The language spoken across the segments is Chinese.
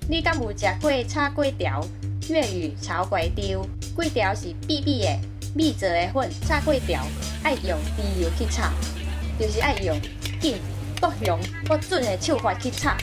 你敢有食过炒粿条？粤语炒粿条，粿条是扁扁的米做的粉，炒粿条爱用猪油去炒，就是爱用紧、够香、够准的手法去炒。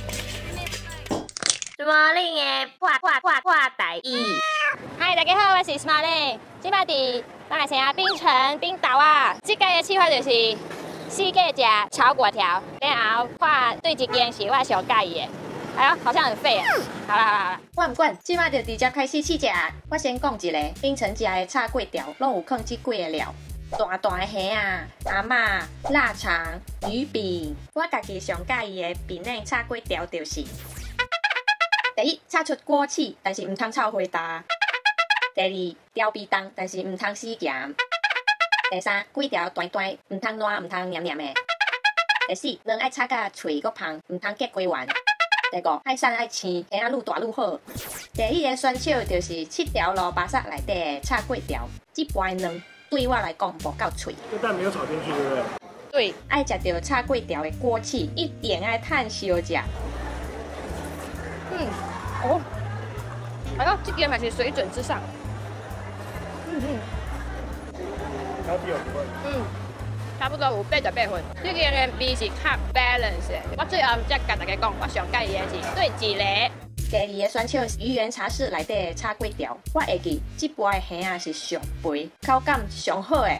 Smiling 的破台语。嗨，大家好，我是 Smiling。今摆伫马来西亚槟城冰岛啊，这届的计划就是四个食炒粿条，然后看对一间是我上介意的。哎呦，好像很废啊！好啦， 我唔管，即摆就直接开始试食。我先讲一个，槟城食的炒粿条，拢有放即几个料。大大的虾啊、蛤蟆、腊肠、鱼饼。我家己上介意的饼内炒粿条就是：第一，炒出锅气，但是唔通炒花大；第二，调味重，但是唔通死咸；第三，粿条短短，唔通烂，唔通黏黏的；第四，卵爱炒甲脆个香，唔通结规圆。第五，海产爱青，虾仔愈大愈好。第一个选手就是7条萝卜沙内底的炒粿条，这盘卵对我来讲无够脆。 这蛋没有炒进去，对不对？ 对， 爱食到炒粿条的锅气，一定爱趁烧食。 哎呦，这间还是水准之上。 然后第二部差不多有88分。这间的味是较 balance 的。我最后才甲大家讲，我上介意的是对一个。 第二个选手是鱼圆茶室内底的炒粿条，我会记这盘的虾啊是上肥，口感上好的。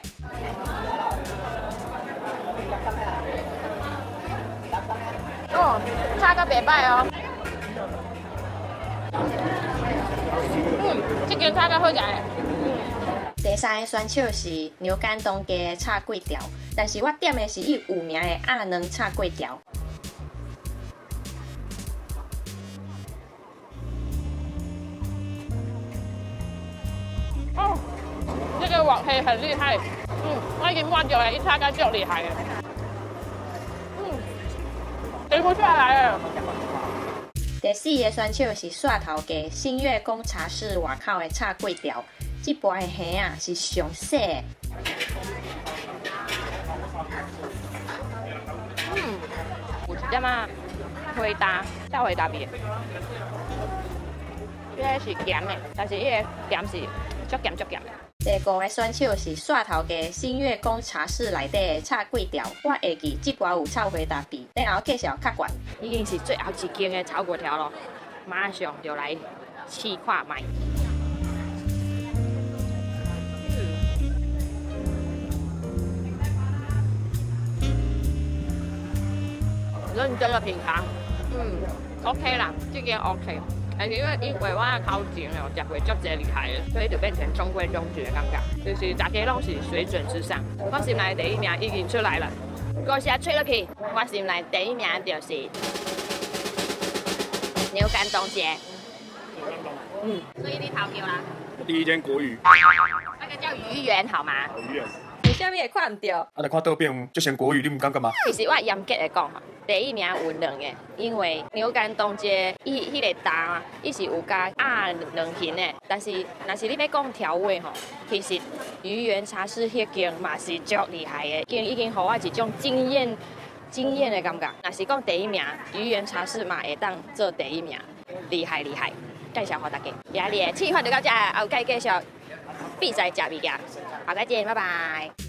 哦，炒个袂歹哦。这间炒个好食的。 第三个选手是牛肝东家的炒粿条，但是我点的是伊有名的鸭卵炒粿条。 哦，这个网黑很厉害。我已经忘掉了，一炒个就厉害了。停不下来了。 第四个选手是汕头家新月宫茶室外口的炒粿条，这盘的虾啊是上细的。 有一点啊，小回答味。这个是咸的，但是伊个咸是足咸的。 第五个选手是汕头家新月宫茶室内底的炒粿条，我会记这盘有臭回答味，然后计小较悬。 已经是最后一间的炒粿条咯，马上就来试看卖。认真的品尝，OK 啦，这间 OK。但是因为我头前有食过足济厉害的，所以就变成中规中矩的感觉，就是大家拢是水准之上。我心内第一名已经出来了，歌声吹落去，我心内第一名就是牛肝东街。所以你投票啦？ 第一间国语， 那个叫鱼圆好吗？ 鱼圆。 为什么会看唔到？ 啊，来看倒边就选国语，你唔感觉吗？ 其实我严格来讲哈，第一名有两个，因为牛肝东街迄个蛋啊，伊是有加鸭卵形的，但是若是你要讲调味吼，其实鱼圆茶室迄间嘛是足厉害的，已经互我一种惊艳的感觉。若是讲第一名，鱼圆茶室嘛会当做第一名，厉害。介绍给大家，今日的试法就到这，后盖继续比赛食物件，下个见，拜拜。